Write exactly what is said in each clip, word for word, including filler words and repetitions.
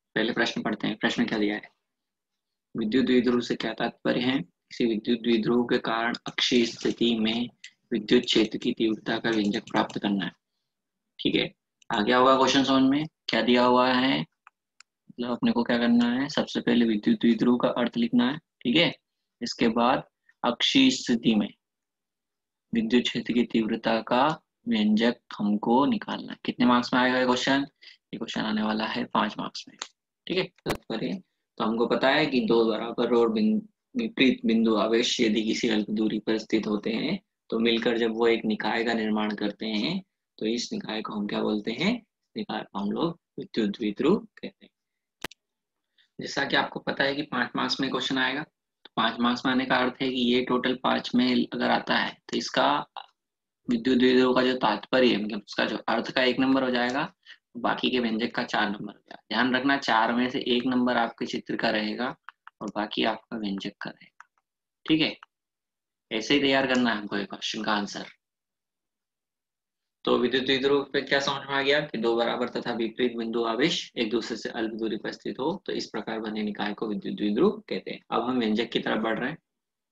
पहले प्रश्न पढ़ते हैं। प्रश्न क्या दिया है? विद्युत द्विध्रुव से क्या तात्पर्य है? किसी विद्युत द्विध्रुव के कारण अक्षीय स्थिति में विद्युत क्षेत्र की तीव्रता का व्यंजक प्राप्त करना है। ठीक है, आ गया होगा क्वेश्चन समझ में? क्या दिया हुआ है, मतलब अपने को क्या करना है, सबसे पहले विद्युत द्विध्रुव का अर्थ लिखना है। ठीक है, इसके बाद अक्षीय स्थिति में विद्युत क्षेत्र की तीव्रता का व्यंजक हमको निकालना है। कितने मार्क्स में आएगा ये क्वेश्चन? ये क्वेश्चन आने वाला है पांच मार्क्स में। ठीक है, तात्पर्य तो हमको पता है कि दो बराबर और विपरीत बिंदु आवेश यदि किसी अल्प दूरी पर स्थित होते हैं तो मिलकर जब वो एक निकाय का निर्माण करते हैं तो इस निकाय को हम क्या बोलते हैं? निकाय को हम लोग विद्युत द्विध्रुव कहते हैं। जैसा कि आपको पता है कि पांच मार्क्स में क्वेश्चन आएगा, तो पांच मार्क्स में आने का अर्थ है कि ये टोटल पांच में अगर आता है तो इसका विद्युत द्विध्रुव का जो तात्पर्य है, मतलब उसका जो अर्थ का एक नंबर हो जाएगा, बाकी के व्यंजक का चार नंबर हो जाएगा। ध्यान रखना, चार में से एक नंबर आपके चित्र का रहेगा और बाकी आपका व्यंजक का रहेगा। ठीक है, ऐसे ही तैयार करना है हमको एक क्वेश्चन का आंसर। तो विद्युत द्विध्रुव पे क्या समझ में आ गया कि दो बराबर तथा विपरीत बिंदु आवेश एक दूसरे से अल्प दूरी पर स्थित हो तो इस प्रकार बने निकाय को विद्युत द्विध्रुव कहते हैं। अब हम व्यंजक की तरफ बढ़ रहे हैं।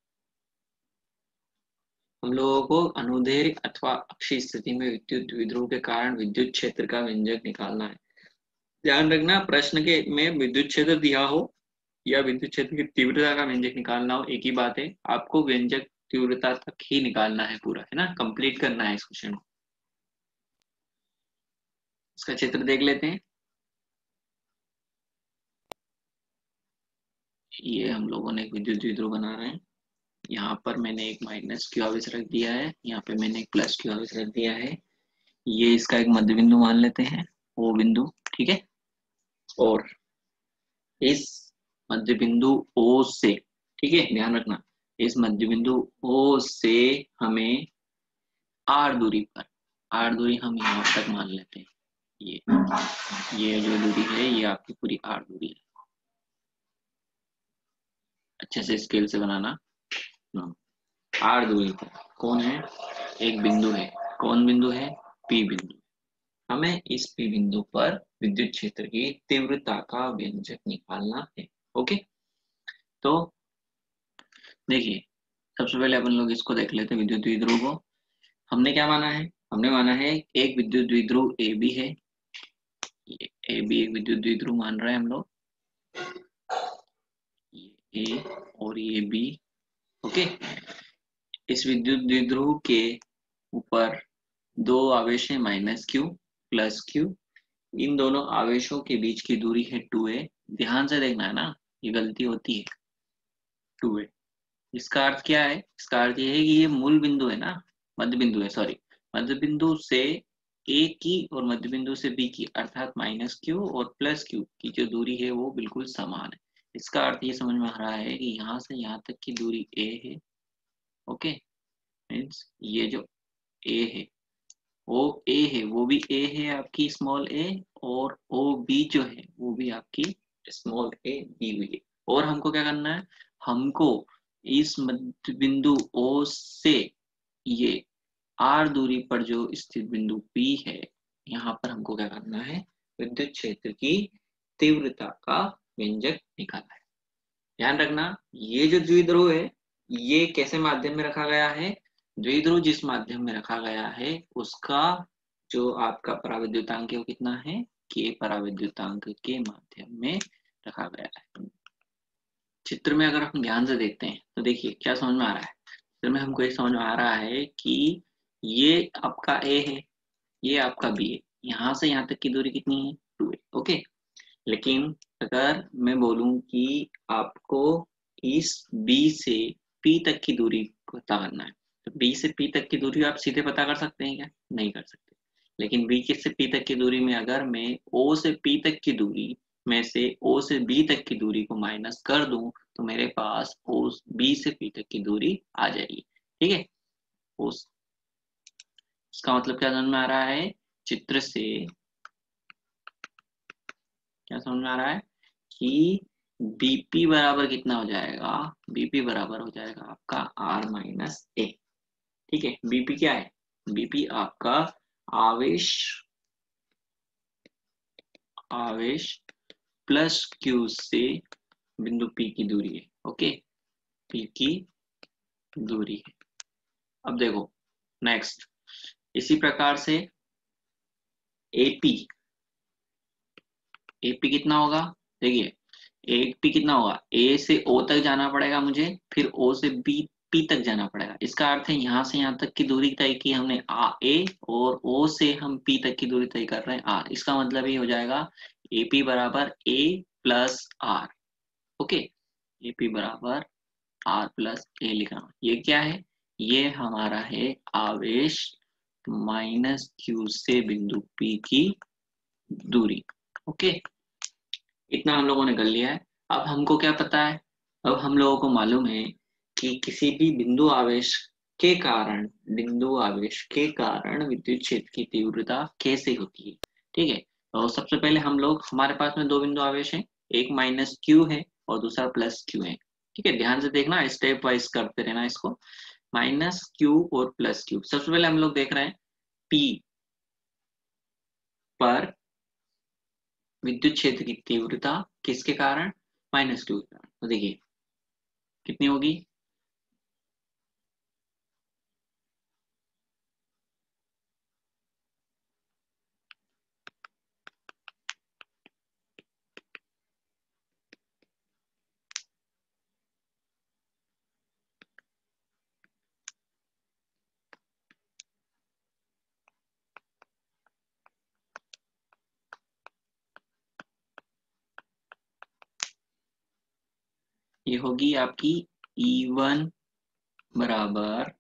हम लोगों को अनुदैर्ध्य अथवा अक्षीय स्थिति में विद्युत द्विध्रुव के कारण विद्युत क्षेत्र का व्यंजक निकालना है। ध्यान रखना, प्रश्न के में विद्युत क्षेत्र दिया हो या विद्युत क्षेत्र की तीव्रता का व्यंजक निकालना हो, एक ही बात है। आपको व्यंजक तीव्रता तक ही निकालना है, पूरा है ना, कंप्लीट करना है इस क्वेश्चन को। इसका चित्र देख लेते हैं। ये हम लोगों ने एक विद्युत द्विध्रुव बना रहे हैं। यहाँ पर मैंने एक माइनस क्यू आवेश रख दिया है, यहाँ पे मैंने एक प्लस क्यू आवेश रख दिया है। ये इसका एक मध्य बिंदु मान लेते हैं, वो बिंदु। ठीक है, और इस मध्य बिंदु O से, ठीक है ध्यान रखना, इस मध्य बिंदु O से हमें R दूरी पर, R दूरी हम यहाँ तक मान लेते हैं। ये ये जो दूरी है ये आपकी पूरी R दूरी है। अच्छे से स्केल से बनाना। R दूरी पर कौन है? एक बिंदु है। कौन बिंदु है? P बिंदु। हमें इस P बिंदु पर विद्युत क्षेत्र की तीव्रता का व्यंजक निकालना है। ओके, तो देखिए सबसे पहले अपन लोग इसको देख लेते हैं, विद्युत द्विध्रुव को। हमने क्या माना है? हमने माना है एक विद्युत द्विध्रुव ए बी है। ये ए बी एक विद्युत द्विध्रुव मान रहे हैं हम लोग, ये ए और ये बी। ओके, इस विद्युत द्विध्रुव के ऊपर दो आवेश है, माइनस क्यू प्लस क्यू। इन दोनों आवेशों के बीच की दूरी है टू ए। ध्यान से देखना है ना, ये गलती होती है, टू ए। इसका अर्थ क्या है? इसका अर्थ ये है कि ये मूल बिंदु है ना, मध्य बिंदु है, सॉरी, मध्य बिंदु से ए की और मध्य बिंदु से बी की, अर्थात माइनस क्यू और प्लस क्यू की जो दूरी है वो बिल्कुल समान है। इसका अर्थ ये समझ में आ रहा है कि यहाँ से यहाँ तक की दूरी ए है। ओके, मीन्स ये जो ए है वो ए है, वो भी ए है आपकी स्मॉल ए, और ओ बी जो है वो भी आपकी स्मॉल ए दी हुई है। और हमको क्या करना है? हमको इस मध्य बिंदु O से ये R दूरी पर जो स्थित बिंदु P है, यहाँ पर हमको क्या करना है? विद्युत क्षेत्र की तीव्रता का व्यंजक निकालना है। ध्यान रखना, ये जो द्विध्रुव है ये कैसे माध्यम में रखा गया है? द्विध्रुव जिस माध्यम में रखा गया है उसका जो आपका पराविद्युतांक है वो कितना है? K पराविद्युतांक के माध्यम में रखा गया है। चित्र में अगर हम ध्यान से देखते हैं तो देखिए क्या समझ में आ रहा है। चित्र में हमको ये समझ में आ रहा है कि ये आपका A है, ये आपका B है। यहाँ से यहाँ तक की दूरी कितनी है? टू है। ओके, लेकिन अगर मैं बोलूं कि आपको इस B से P तक की दूरी को पता करना है, तो B से P तक की दूरी आप सीधे पता कर सकते हैं क्या? नहीं कर सकते। लेकिन B से P तक की दूरी में अगर मैं O से P तक की दूरी में से O से B तक की दूरी को माइनस कर दूं तो मेरे पास O B से P तक की दूरी आ जाएगी। ठीक है, उस इसका मतलब क्या समझ में आ रहा है? चित्र से क्या समझ में आ रहा है कि बीपी बराबर कितना हो जाएगा? बीपी बराबर हो जाएगा आपका आर माइनस ए। ठीक है, बीपी क्या है? बीपी आपका आवेश आवेश प्लस क्यू से बिंदु P की दूरी है। ओके, P की दूरी है। अब देखो नेक्स्ट, इसी प्रकार से एपी, एपी कितना होगा, देखिए एपी कितना होगा, ए से ओ तक जाना पड़ेगा मुझे, फिर ओ से बी पी तक जाना पड़ेगा। इसका अर्थ है यहाँ से यहाँ तक की दूरी तय की हमने आ ए, और ओ से हम पी तक की दूरी तय कर रहे हैं आर। इसका मतलब ये हो जाएगा एपी बराबर A plus R. Okay, AP बराबर आर प्लस ए लिखना। ये क्या है, ये हमारा है आवेश माइनस क्यू से बिंदु P की दूरी। ओके, इतना हम लोगों ने कर लिया है। अब हमको क्या पता है, अब हम लोगों को मालूम है कि किसी भी बिंदु आवेश के कारण, बिंदु आवेश के कारण विद्युत क्षेत्र की तीव्रता कैसे होती है। ठीक है, तो सबसे पहले हम लोग, हमारे पास में दो बिंदु आवेश हैं, एक माइनस क्यू है और दूसरा प्लस क्यू है। ठीक है, ध्यान से देखना, स्टेप वाइज करते रहना इसको। माइनस क्यू और प्लस क्यू, सबसे पहले हम लोग देख रहे हैं P पर विद्युत क्षेत्र की तीव्रता किसके कारण, माइनस क्यू के कारण। तो देखिए कितनी होगी, ये होगी आपकी ई वन बराबर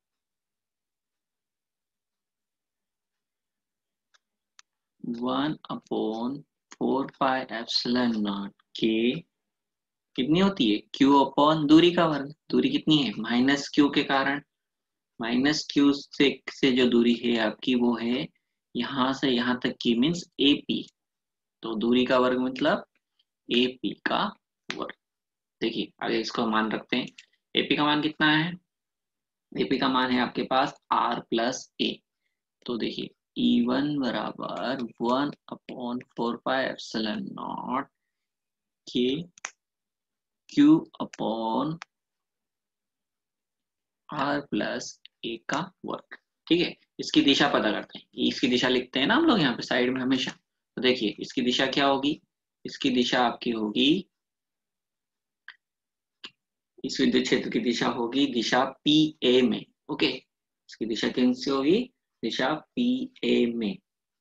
one upon four pi epsilon not के, कितनी होती है, क्यू अपॉन दूरी का वर्ग। दूरी कितनी है, माइनस क्यू के कारण, माइनस क्यू से से जो दूरी है आपकी वो है यहाँ से यहाँ तक की, मीन्स एपी। तो दूरी का वर्ग मतलब एपी का वर्ग। देखिए आगे इसको मान रखते हैं, एपी का मान कितना है, एपी का मान है आपके पास आर प्लस ए। तो देखिए ई वन बराबर one upon four pi epsilon not के Q upon R plus A का वर्ग। ठीक है, इसकी दिशा पता करते हैं, इसकी दिशा लिखते हैं ना हम लोग यहाँ पे साइड में हमेशा। तो देखिए इसकी दिशा क्या होगी, इसकी दिशा आपकी होगी, इस विद्युत क्षेत्र की दिशा होगी दिशा पी ए में। ओके, इसकी दिशा किन से होगी, दिशा पी ए में,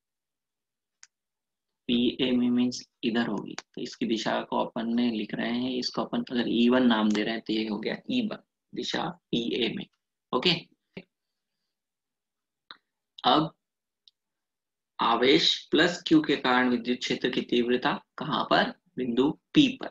पी ए में मीन्स इधर होगी। तो इसकी दिशा को अपन ने लिख रहे हैं, इसको अपन अगर ई वन नाम दे रहे हैं तो ये हो गया E one, Disha P A में। ओके, अब आवेश प्लस क्यू के कारण विद्युत क्षेत्र की तीव्रता कहां पर, बिंदु P पर।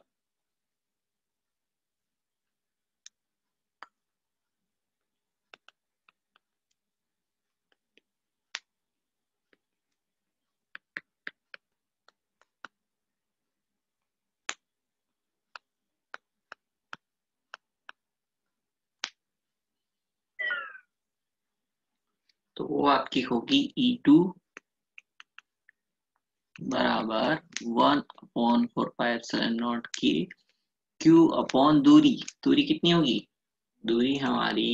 तो वो आपकी होगी ई टू बराबर one upon four pi epsilon nought की क्यू अपॉन दूरी, दूरी कितनी होगी, दूरी हमारी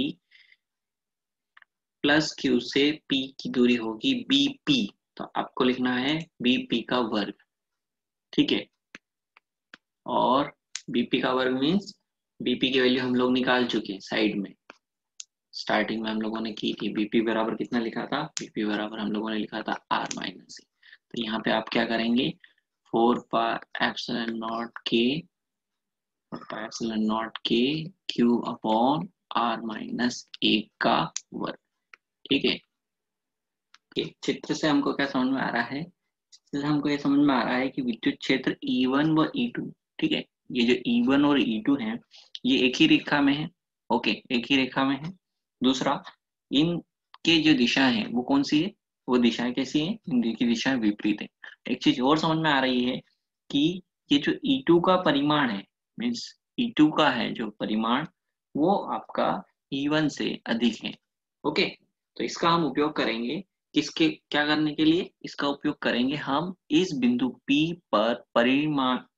प्लस क्यू से P की दूरी होगी बीपी। तो आपको लिखना है बीपी का वर्ग। ठीक है, और बीपी का वर्ग मीन्स बीपी की वैल्यू हम लोग निकाल चुके हैं साइड में, स्टार्टिंग में हम लोगों ने की थी। बीपी बराबर कितना लिखा था, बीपी बराबर हम लोगों ने लिखा था आर माइनस ए। तो यहाँ पे आप क्या करेंगे, फोर पाई एप्सिलॉन नॉट के, फोर पाई एप्सिलॉन नॉट के Q upon R minus A का वर्ग। ठीक है, चित्र से हमको क्या समझ में आ रहा है, चित्र से हमको ये समझ में आ रहा है कि विद्युत क्षेत्र ई वन व ई टू, ठीक है, ये जो ई वन और ई टू है ये एक ही रेखा में है। ओके, एक ही रेखा में है। दूसरा, इनके जो दिशा है वो कौन सी है, वो दिशाएं कैसी है, इनकी दिशा विपरीत है। एक चीज और समझ में आ रही है कि ये जो ई टू का परिमाण है, मीन्स ई टू का है जो परिमाण, वो आपका ई वन से अधिक है। ओके, तो इसका हम उपयोग करेंगे किसके, क्या करने के लिए, इसका उपयोग करेंगे हम इस बिंदु P पर परिमाण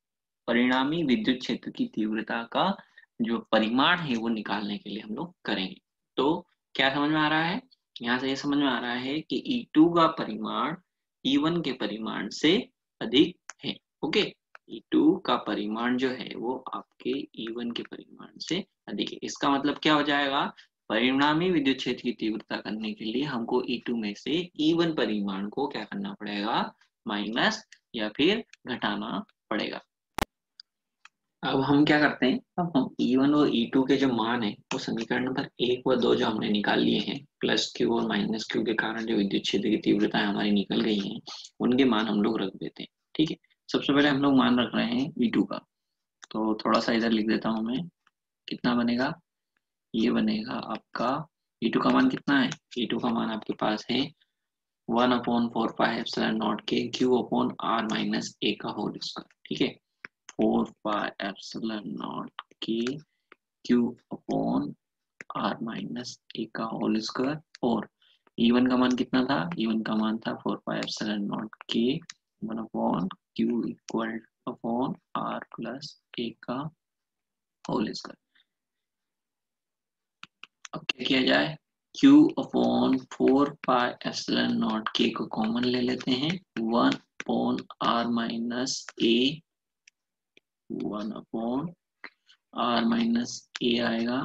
परिणामी विद्युत क्षेत्र की तीव्रता का जो परिमाण है वो निकालने के लिए हम लोग करेंगे। तो क्या समझ में आ रहा है? यहाँ से ये समझ में आ रहा है कि ई टू का परिमाण ई वन के परिमाण से अधिक है। ओके, ई टू का परिमाण जो है वो आपके ई वन के परिमाण से अधिक है। इसका मतलब क्या हो जाएगा? परिणामी विद्युत क्षेत्र की तीव्रता करने के लिए हमको ई टू में से ई वन परिमाण को क्या करना पड़ेगा? माइनस या फिर घटाना पड़ेगा। अब हम क्या करते हैं, अब हम ई वन और ई टू के जो मान है वो समीकरण नंबर एक व दो जो हमने निकाल लिए हैं, प्लस क्यू और माइनस क्यू के कारण जो विद्युत क्षेत्र की तीव्रता हमारी निकल गई हैं, उनके मान हम लोग रख देते हैं। ठीक है, सबसे पहले हम लोग मान रख रहे हैं ई टू का, तो थोड़ा सा इधर लिख देता हूँ मैं। कितना बनेगा? ये बनेगा आपका ई टू का मान कितना है? ई टू का मान आपके पास है one upon four pi epsilon not के Q upon R minus A का होल स्क्वायर। ठीक है, फोर पाई एप्सिलॉन नॉट के Q upon R minus A का होल स्क्वायर। और ई वन का मान कितना था? ई वन का मान था फोर पाई एप्सिलॉन नॉट के one upon Q equal upon R plus A का होल स्क्वायर। अब क्या किया जाए? Q upon four pi epsilon not के को कॉमन ले लेते हैं, one upon R minus A, one upon R minus A आएगा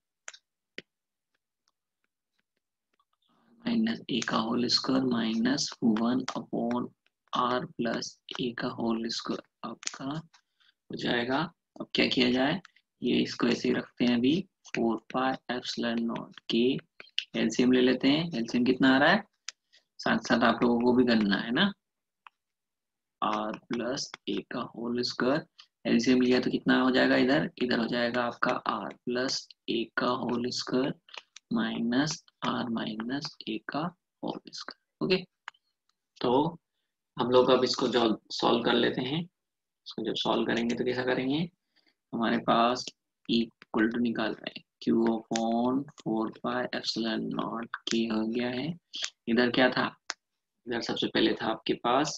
माइनस ए का whole square minus one upon R plus A का होल स्क्वायर आपका हो जाएगा। अब क्या किया जाए? ये इसको ऐसे ही रखते हैं अभी, फोर पाई एप्सिलॉन नॉट के एलसीएम ले लेते हैं। एलसीएम कितना आ रहा है? साथ साथ आप लोगों को भी करना है ना, आर प्लस ए का होल स्क्वायर। एलसीएम लिया तो कितना हो जाएगा? इधर इधर हो जाएगा आपका आर प्लस ए का whole square minus R minus A का होल स्क्वायर। ओके, तो हम लोग अब इसको जो सॉल्व कर लेते हैं। इसको जब सॉल्व करेंगे तो कैसा करेंगे? हमारे पास इक्वल टू निकाल रहे हैं, Q upon four pi epsilon not के हो गया है। इधर क्या था? इधर सबसे पहले था आपके पास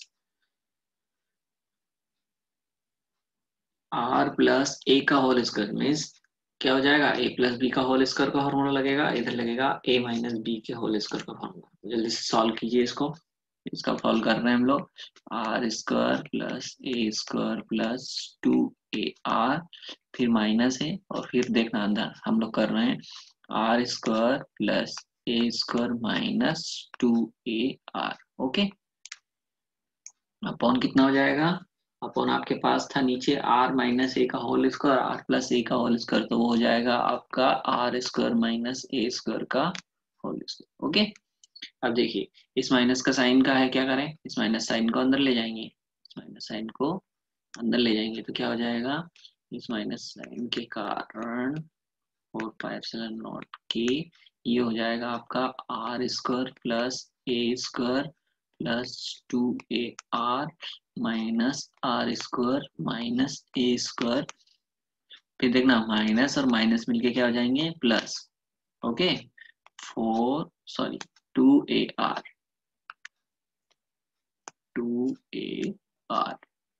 आर प्लस ए का होल स्क्वायर मीन्स क्या हो जाएगा? ए प्लस बी का होल स्क्वायर का फॉर्मूला लगेगा, इधर लगेगा ए माइनस बी के होल स्क्वायर का फॉर्मूला। जल्दी से सॉल्व कीजिए इसको। इसका सॉल्व कर रहे हैं हम लोग, R square plus A square plus two A R, फिर माइनस है और फिर देखना अंदर हम लोग कर रहे हैं R square plus A square minus two A R. Okay, upon कितना हो जाएगा? अपॉन आपके पास था नीचे आर माइनस ए का whole square, R plus A का होल स्क्वायर, तो वो हो जाएगा आपका R square minus A square का होल स्क्वायर। ओके, अब देखिए इस माइनस का साइन का है, क्या करें? इस माइनस साइन को अंदर ले जाएंगे, इस माइनस साइन को अंदर ले जाएंगे तो क्या हो जाएगा? इस माइनस साइन के कारण फोर पाई एप्सिलॉन नॉट के ये हो जाएगा आपका R square plus A square plus two A R minus R square minus A square. फिर देखना माइनस और माइनस मिलके क्या हो जाएंगे? Plus. Okay, four sorry two A R, two A R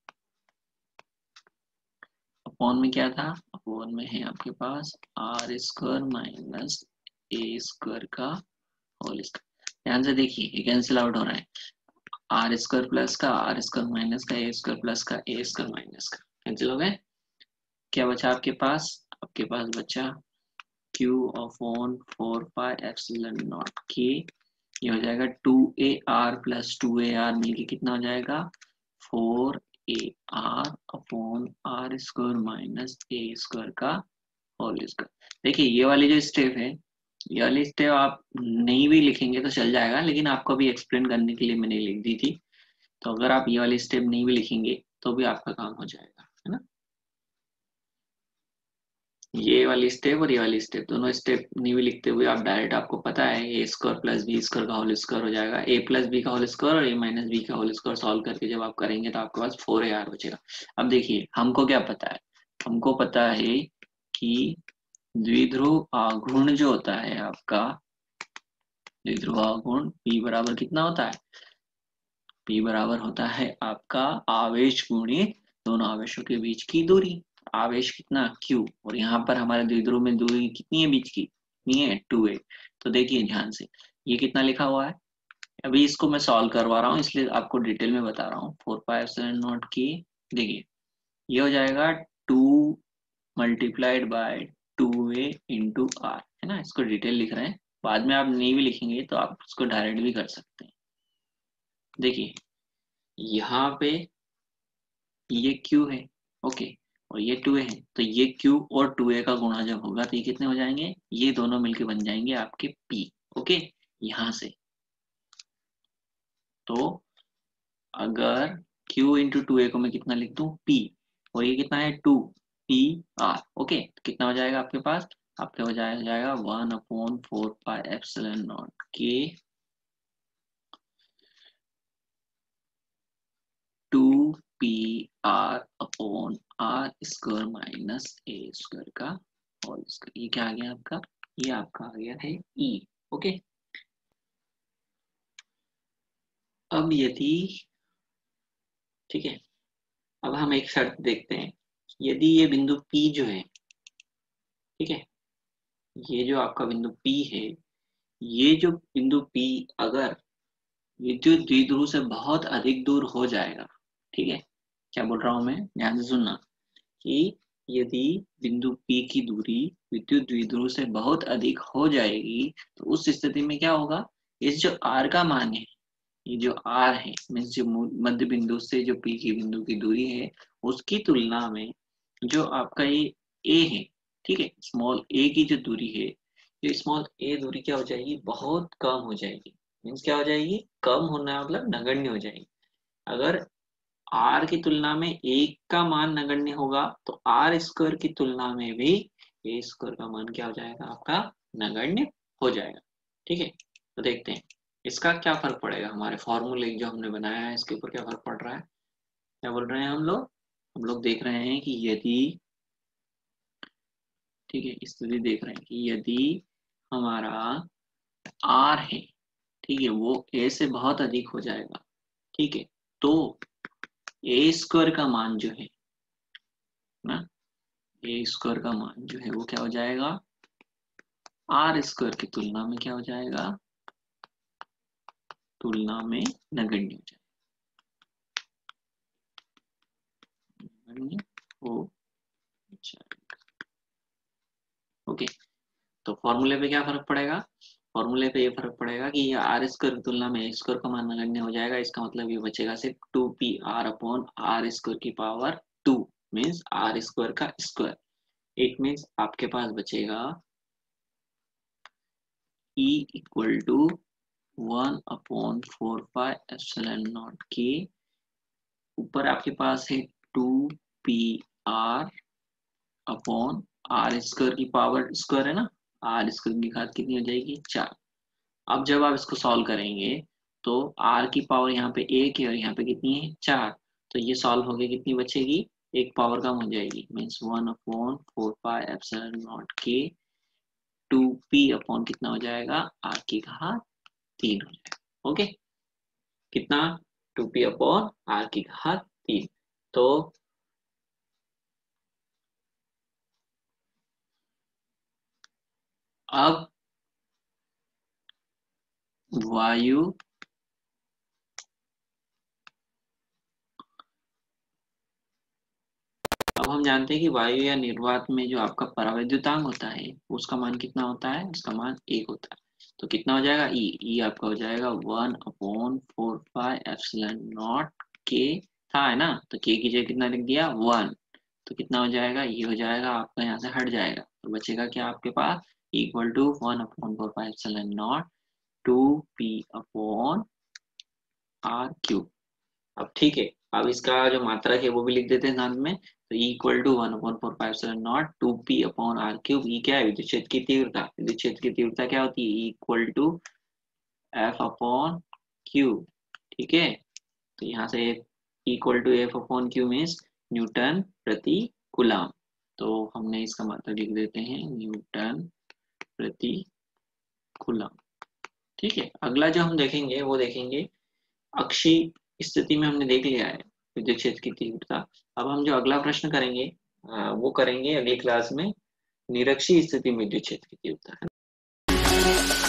upon में क्या था? अपॉन में है आपके पास R square minus A square का होल स्क्वायर। ध्यान से देखिए ये कैंसिल आउट हो रहा है, आर स्क्वायर प्लस का आर स्क्वायर माइनस का ए स्क्वायर प्लस का ए स्क्वायर माइनस का कैंसिल हो गए। क्या बचा आपके पास? आपके पास बचा q upon four pi epsilon not के, ये हो जाएगा two A R plus two A R मिलके कितना हो जाएगा? Four A R upon R square minus A square का होल स्क्वायर। देखिए ये वाली जो स्टेप है, ये वाली स्टेप आप नहीं भी लिखेंगे तो चल जाएगा, लेकिन आपको भी एक्सप्लेन करने के लिए मैंने लिख दी थी। तो अगर आप ये वाली स्टेप नहीं भी लिखेंगे तो भी आपका काम हो जाएगा, है ना? ये वाली स्टेप और ये वाली स्टेप दोनों स्टेप नहीं भी लिखते हुए आप डायरेक्ट, आपको पता है A square plus B square का होल स्क्वायर हो जाएगा, ए प्लस बी का होल स्क्वायर और ए माइनस बी का होल स्क्वायर सॉल्व करके जब आप करेंगे तो आपके पास फोर ए आर बचेगा। अब देखिए हमको क्या पता है? हमको पता है कि द्विध्रुव आघूर्ण जो होता है आपका, द्विध्रुव आघूर्ण P बराबर कितना होता है? P बराबर होता है आपका आवेश गुणित दोनों आवेशों के बीच की दूरी, आवेश कितना q, और यहाँ पर हमारे द्विध्रुव में दूरी कितनी है बीच की, कितनी है टू ए। तो देखिए ध्यान से ये कितना लिखा हुआ है, अभी इसको मैं सॉल्व करवा रहा हूँ इसलिए आपको डिटेल में बता रहा हूँ। फोर पाई एप्सिलॉन नॉट की, देखिए ये हो जाएगा two multiplied by two A into R, है ना, इसको डिटेल लिख रहे हैं, बाद में आप नहीं भी लिखेंगे तो आप इसको डायरेक्ट भी कर सकते हैं। देखिए यहाँ पे ये q है, ओके, और ये टू ए है, तो ये q और टू ए का गुणा जब होगा तो ये कितने हो जाएंगे, ये दोनों मिलके बन जाएंगे आपके p, ओके। यहाँ से तो अगर q इंटू टू ए को मैं कितना लिख दूं p, और ये कितना है टू पी आर, ओके, कितना हो जाएगा आपके पास, आपके हो जाएगा जाएगा one upon four pi epsilon not के two P R upon R square minus A square का होल स्क्वायर। ये क्या आ गया आपका, ये आपका आ गया है ई, ओके। अब यदि, ठीक है, अब हम एक शर्त देखते हैं, यदि ये बिंदु P जो है, ठीक है, ये जो आपका बिंदु P है, ये जो बिंदु P अगर विद्युत द्विध्रुव से बहुत अधिक दूर हो जाएगा, ठीक है, क्या बोल रहा हूं मैं, ध्यान से सुनना, कि यदि बिंदु P की दूरी विद्युत द्विध्रुव से बहुत अधिक हो जाएगी तो उस स्थिति में क्या होगा, इस जो R का मान है, ये जो R है मीन्स जो मध्य बिंदु से जो P की बिंदु की दूरी है उसकी तुलना में जो आपका ये A है, ठीक है, स्मॉल a की जो दूरी है, ये स्मॉल a दूरी क्या हो जाएगी, बहुत कम हो जाएगी, मीन्स क्या हो जाएगी, कम होना मतलब नगण्य हो जाएगी। अगर r की तुलना में एक का मान नगण्य होगा तो आर स्क्वायर की तुलना में भी ए स्क्वायर का मान क्या हो जाएगा, आपका नगण्य हो जाएगा, ठीक है। तो देखते हैं इसका क्या फर्क पड़ेगा, हमारे फॉर्मूले जो हमने बनाया है इसके ऊपर क्या फर्क पड़ रहा है, क्या बोल रहे हैं हम लोग, हम लोग देख रहे हैं कि यदि, ठीक है, स्थिति देख रहे हैं कि यदि हमारा r है, ठीक है, वो a से बहुत अधिक हो जाएगा, ठीक है, तो ए स्क्वायर का मान जो है ना, ए स्क्वायर का मान जो है वो क्या हो जाएगा, आर स्क्वायर की तुलना में क्या हो जाएगा, तुलना में नगण्य हो जाएगा, नगण्य हो जाएगा, ओके। तो फॉर्मूले पे क्या फर्क पड़ेगा, फॉर्मूले पे ये फर्क पड़ेगा कि ये आर स्क्वायर की तुलना में स्क्वायर का मान नगण्य हो जाएगा, इसका मतलब ये बचेगा सिर्फ two P R upon R square की power two, means R square का स्क्वायर। इट मीन्स आपके पास बचेगा E equal to one upon four pi epsilon not के, ऊपर आपके पास है two P R upon R square की पावर स्क्वायर है ना, आर स्क्वायर की घात कितनी हो जाएगी, चार। अब जब आप इसको सॉल्व करेंगे तो r की पावर यहाँ पे एक है और यहाँ पे कितनी है, चार, तो ये सॉल्व हो गया, कितनी बचेगी, एक पावर कम हो जाएगी, means one upon four pi epsilon not के टू पी अपॉन कितना हो जाएगा, r की घात तीन हो जाएगा, ओके, कितना, टू पी अपॉन आर की घात तीन। तो अब वायु अब हम जानते हैं कि वायु या निर्वात में जो आपका परावैद्युतांक होता है उसका मान कितना होता है, उसका मान एक होता है, तो कितना हो जाएगा, ई ई आपका हो जाएगा one upon four pi epsilon not के, था है ना, तो के की जगह कितना लिख दिया, वन, तो कितना हो जाएगा, ये हो जाएगा आपका यहाँ से हट जाएगा, तो बचेगा क्या आपके पास, equal to one upon four pi epsilon naught two P upon R cube. अब ठीक है, अब इसका जो मात्रक है वो भी लिख देते हैं साथ में, तो E equal to one upon four pi epsilon naught two P upon R cube. E क्या है, विद्युत क्षेत्र की तीव्रता, विद्युत क्षेत्र की तीव्रता क्या होती है, E equal to F upon Q, ठीक है, तो यहाँ से equal to F upon Q means newton प्रति कूलम, तो हमने इसका मात्रक लिख देते हैं न्यूटन प्रति कूलम, ठीक है। अगला जो हम देखेंगे वो देखेंगे अक्षीय स्थिति में हमने देख लिया है विद्युत क्षेत्र की तीव्रता। अब हम जो अगला प्रश्न करेंगे वो करेंगे अगली क्लास में निरक्षीय स्थिति में विद्युत क्षेत्र की तीव्रता है।